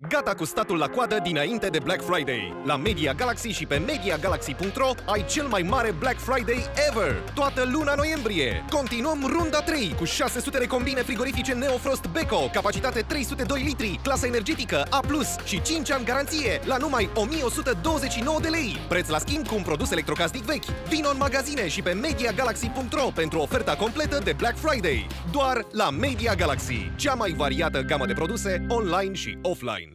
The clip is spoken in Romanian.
Gata cu statul la coadă dinainte de Black Friday. La Media Galaxy și pe MediaGalaxy.ro ai cel mai mare Black Friday ever! Toată luna noiembrie! Continuăm runda 3 cu 600 de combine frigorifice Neofrost Beko, capacitate 302 litri, clasă energetică A+, și 5 ani garanție la numai 1129 de lei. Preț la schimb cu un produs electrocasnic vechi. Vino în magazine și pe MediaGalaxy.ro pentru oferta completă de Black Friday. Doar la Media Galaxy, cea mai variată gamă de produse online și offline.